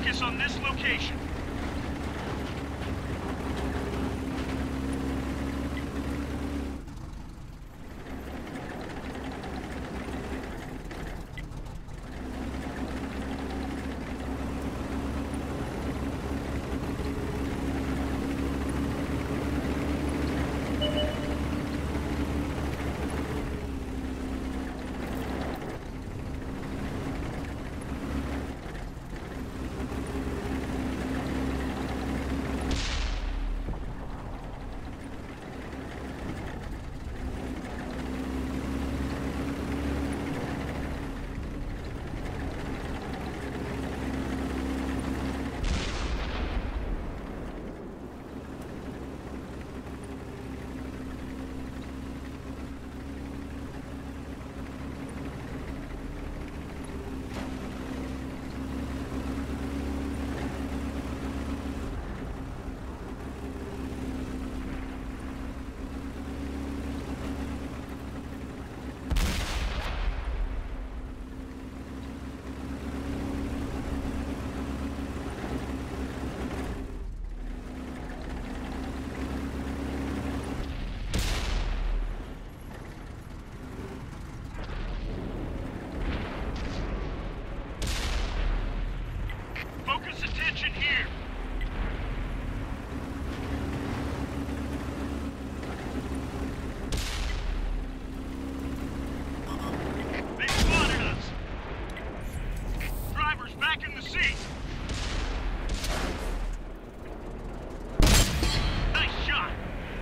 Focus on this location. Focus attention here. They spotted us. Driver's back in the seat. Nice shot.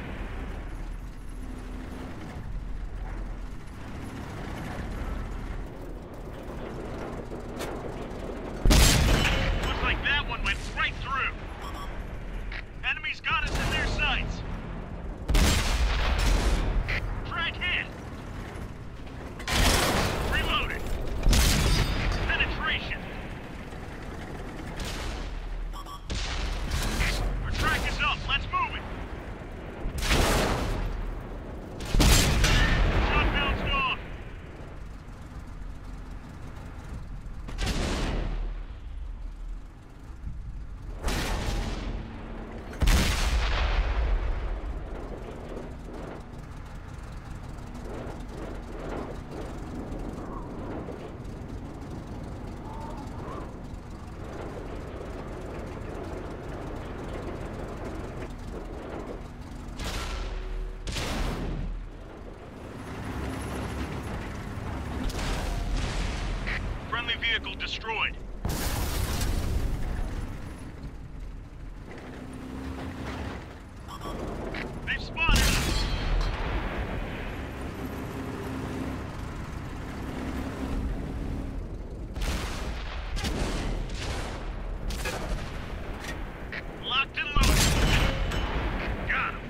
That one went right through. Enemies got us in their sights. Drag hit. Reloaded. Penetration. Our track is up. Let's move it. Shot bounced off. Friendly vehicle destroyed. They've spotted us. Locked and loaded. Got him.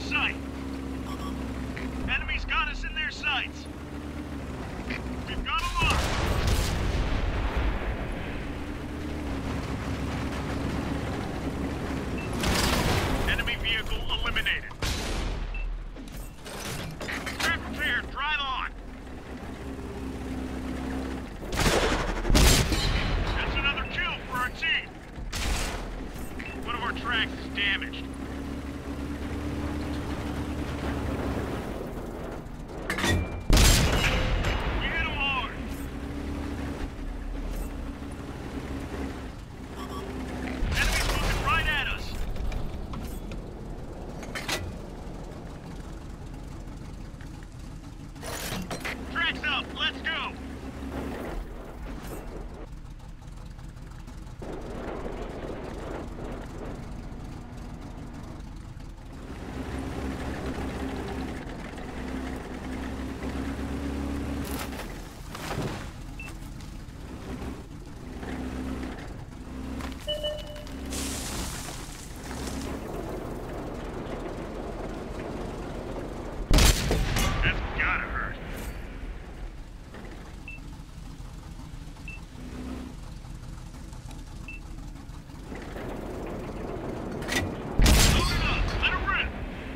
sight. Enemies got us in their sights. We've got a lock. Enemy vehicle eliminated. Trap repaired. Drive on. That's another kill for our team. One of our tracks is damaged. We hit him hard. Enemies moving right at us. Tracks up. Let's go. That's gotta hurt. Load it up. Let it rip.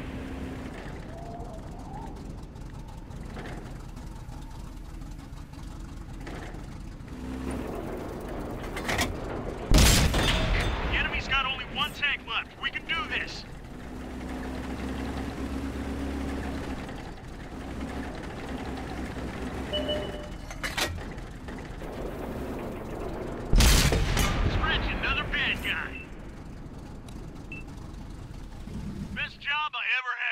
The enemy's got only one tank left. We can do this. Scratch another bad guy. Best job I ever had.